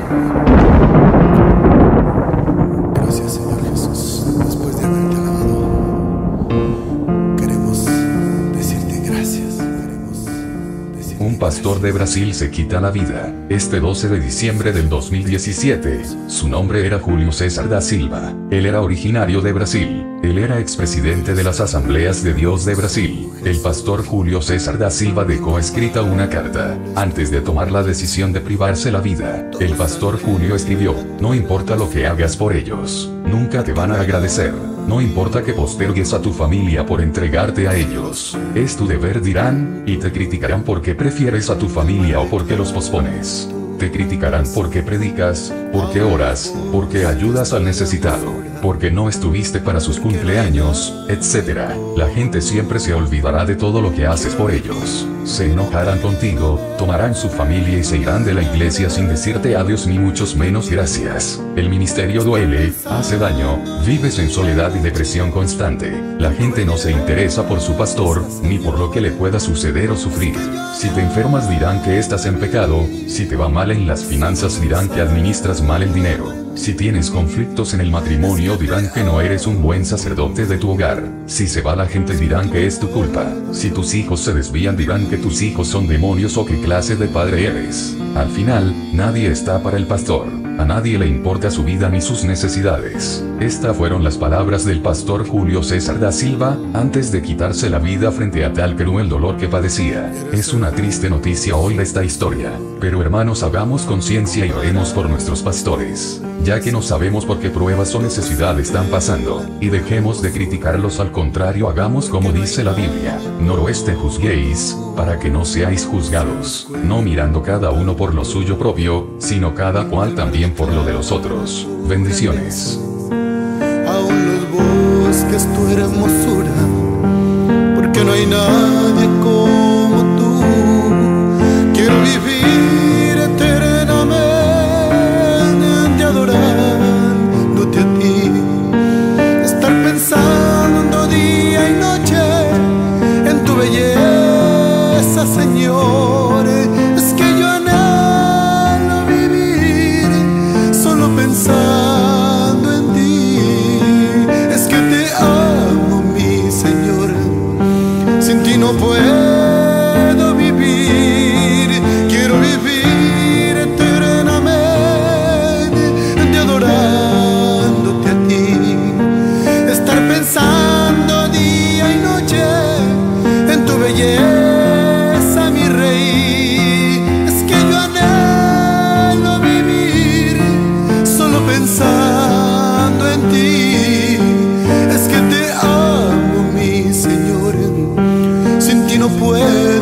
Gracias, Señor Jesús. Después de haberte alabado, queremos decirte gracias. Un pastor de Brasil se quita la vida, este 12 de diciembre del 2017. Su nombre era Julio César da Silva. Él era originario de Brasil. Él era expresidente de las Asambleas de Dios de Brasil. El pastor Julio César da Silva dejó escrita una carta. Antes de tomar la decisión de privarse la vida, el pastor Julio escribió: no importa lo que hagas por ellos, nunca te van a agradecer. No importa que postergues a tu familia por entregarte a ellos. Es tu deber, dirán, y te criticarán porque prefieres a tu familia o porque los pospones. Te criticarán porque predicas, porque oras, porque ayudas al necesitado, porque no estuviste para sus cumpleaños, etc. La gente siempre se olvidará de todo lo que haces por ellos. Se enojarán contigo, tomarán su familia y se irán de la iglesia sin decirte adiós ni muchos menos gracias. El ministerio duele, hace daño, vives en soledad y depresión constante. La gente no se interesa por su pastor, ni por lo que le pueda suceder o sufrir. Si te enfermas dirán que estás en pecado, si te va mal en las finanzas dirán que administras mal el dinero. Si tienes conflictos en el matrimonio dirán que no eres un buen sacerdote de tu hogar. Si se va la gente dirán que es tu culpa. Si tus hijos se desvían dirán que tus hijos son demonios o qué clase de padre eres. Al final, nadie está para el pastor. A nadie le importa su vida ni sus necesidades. Estas fueron las palabras del pastor Julio César da Silva, antes de quitarse la vida frente a tal cruel dolor que padecía. Es una triste noticia oír esta historia. Pero hermanos, hagamos conciencia y oremos por nuestros pastores, ya que no sabemos por qué pruebas o necesidad están pasando, y dejemos de criticarlos, al contrario hagamos como dice la Biblia: noroeste juzguéis, para que no seáis juzgados, no mirando cada uno por lo suyo propio, sino cada cual también por lo de los otros. Bendiciones. Aún los bosques tu hermosura, porque no hay nadie como tú. Quiero vivir eternamente adorándote a ti, estar pensando día y noche en tu belleza, Señor. Es que yo anhelo vivir solo pensando en ti. Es que te amo, mi Señor, sin ti no puedo vivir. Quiero vivir eternamente adorándote a ti, estar pensando día y noche en tu belleza, mi Rey. Es que yo anhelo vivir solo pensando en ti. Es que te amo, mi Señor, sin ti no puedo